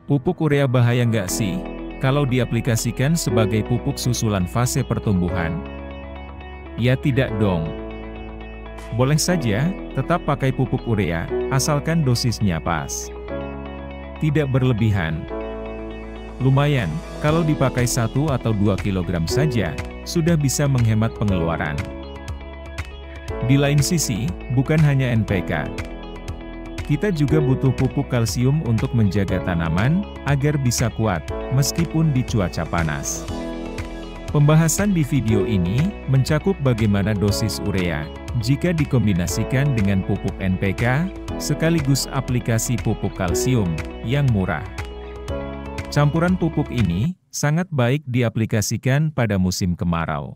Pupuk urea bahaya nggak sih kalau diaplikasikan sebagai pupuk susulan fase pertumbuhan? Ya tidak dong. Boleh saja, tetap pakai pupuk urea, asalkan dosisnya pas. Tidak berlebihan. Lumayan, kalau dipakai 1 atau 2 kg saja, sudah bisa menghemat pengeluaran. Di lain sisi, bukan hanya NPK. Kita juga butuh pupuk kalsium untuk menjaga tanaman, agar bisa kuat, meskipun di cuaca panas. Pembahasan di video ini, mencakup bagaimana dosis urea, jika dikombinasikan dengan pupuk NPK, sekaligus aplikasi pupuk kalsium, yang murah. Campuran pupuk ini, sangat baik diaplikasikan pada musim kemarau.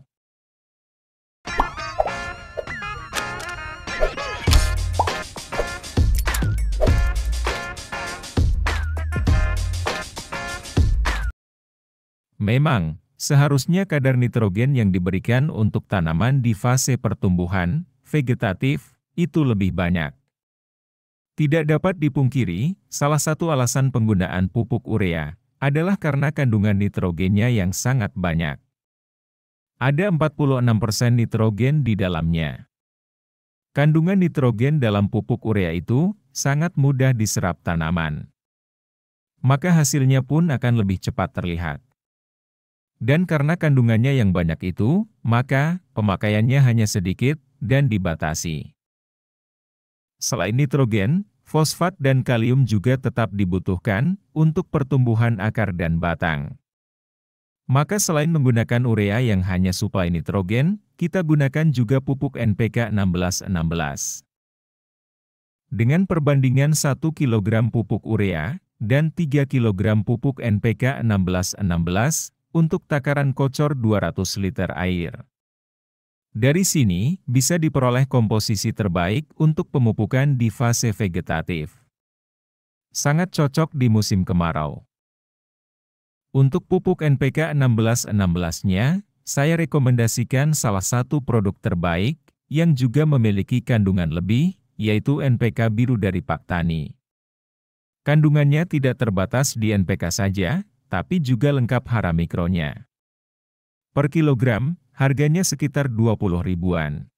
Memang, seharusnya kadar nitrogen yang diberikan untuk tanaman di fase pertumbuhan, vegetatif, itu lebih banyak. Tidak dapat dipungkiri, salah satu alasan penggunaan pupuk urea, adalah karena kandungan nitrogennya yang sangat banyak. Ada 46% nitrogen di dalamnya. Kandungan nitrogen dalam pupuk urea itu, sangat mudah diserap tanaman. Maka hasilnya pun akan lebih cepat terlihat. Dan karena kandungannya yang banyak itu, maka pemakaiannya hanya sedikit dan dibatasi. Selain nitrogen, fosfat dan kalium juga tetap dibutuhkan untuk pertumbuhan akar dan batang. Maka selain menggunakan urea yang hanya suplai nitrogen, kita gunakan juga pupuk NPK 16-16. Dengan perbandingan 1 kg pupuk urea dan 3 kg pupuk NPK 16-16, untuk takaran kocor 200 liter air. Dari sini, bisa diperoleh komposisi terbaik untuk pemupukan di fase vegetatif. Sangat cocok di musim kemarau. Untuk pupuk NPK 16-16-nya, saya rekomendasikan salah satu produk terbaik, yang juga memiliki kandungan lebih, yaitu NPK biru dari Paktani. Kandungannya tidak terbatas di NPK saja, tapi juga lengkap hara mikronya. Per kilogram, harganya sekitar 20 ribuan.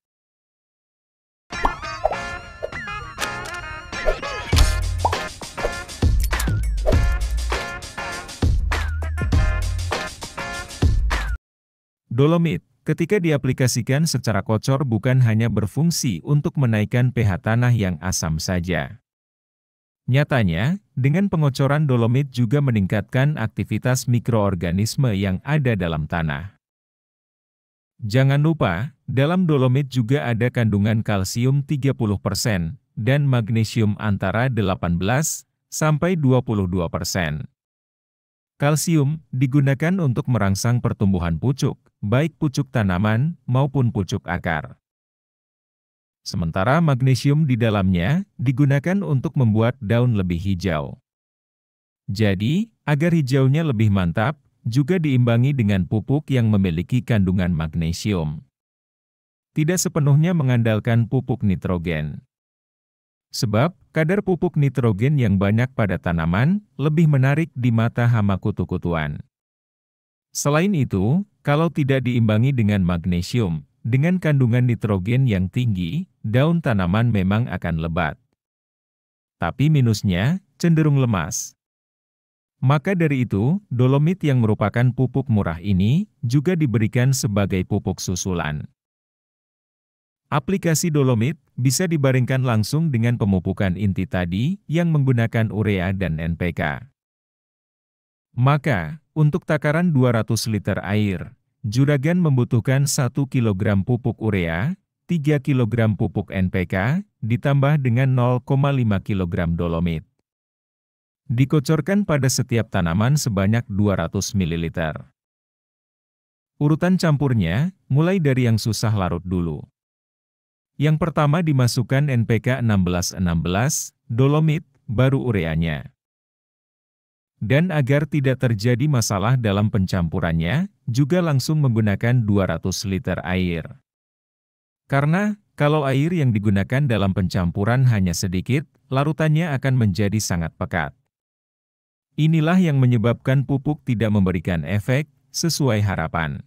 Dolomit, ketika diaplikasikan secara kocor bukan hanya berfungsi untuk menaikkan pH tanah yang asam saja. Nyatanya, dengan pengocoran dolomit juga meningkatkan aktivitas mikroorganisme yang ada dalam tanah. Jangan lupa, dalam dolomit juga ada kandungan kalsium 30% dan magnesium antara 18 sampai 22%. Kalsium digunakan untuk merangsang pertumbuhan pucuk, baik pucuk tanaman maupun pucuk akar. Sementara magnesium di dalamnya digunakan untuk membuat daun lebih hijau. Jadi, agar hijaunya lebih mantap, juga diimbangi dengan pupuk yang memiliki kandungan magnesium. Tidak sepenuhnya mengandalkan pupuk nitrogen. Sebab, kadar pupuk nitrogen yang banyak pada tanaman lebih menarik di mata hama kutu-kutuan. Selain itu, kalau tidak diimbangi dengan magnesium, dengan kandungan nitrogen yang tinggi, daun tanaman memang akan lebat. Tapi minusnya, cenderung lemas. Maka dari itu, dolomit yang merupakan pupuk murah ini, juga diberikan sebagai pupuk susulan. Aplikasi dolomit, bisa dibaringkan langsung dengan pemupukan inti tadi, yang menggunakan urea dan NPK. Maka, untuk takaran 200 liter air, juragan membutuhkan 1 kg pupuk urea, 3 kg pupuk NPK, ditambah dengan 0,5 kg dolomit. Dikocorkan pada setiap tanaman sebanyak 200 ml. Urutan campurnya, mulai dari yang susah larut dulu. Yang pertama dimasukkan NPK 16-16, dolomit, baru ureanya. Dan agar tidak terjadi masalah dalam pencampurannya, juga langsung menggunakan 200 liter air. Karena, kalau air yang digunakan dalam pencampuran hanya sedikit, larutannya akan menjadi sangat pekat. Inilah yang menyebabkan pupuk tidak memberikan efek sesuai harapan.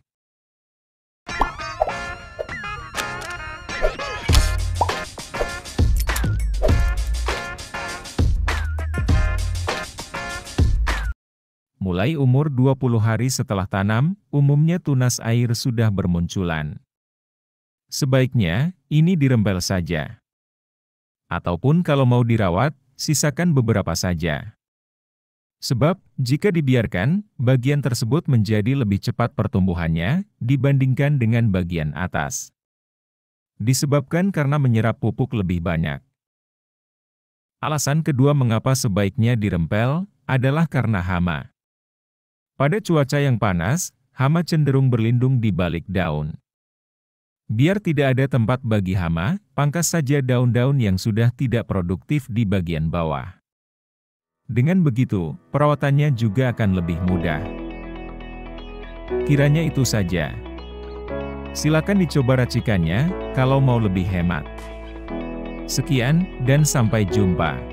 Mulai umur 20 hari setelah tanam, umumnya tunas air sudah bermunculan. Sebaiknya, ini dirempel saja. Ataupun kalau mau dirawat, sisakan beberapa saja. Sebab, jika dibiarkan, bagian tersebut menjadi lebih cepat pertumbuhannya dibandingkan dengan bagian atas. Disebabkan karena menyerap pupuk lebih banyak. Alasan kedua mengapa sebaiknya dirempel adalah karena hama. Pada cuaca yang panas, hama cenderung berlindung di balik daun. Biar tidak ada tempat bagi hama, pangkas saja daun-daun yang sudah tidak produktif di bagian bawah. Dengan begitu, perawatannya juga akan lebih mudah. Kiranya itu saja. Silakan dicoba racikannya, kalau mau lebih hemat. Sekian, dan sampai jumpa.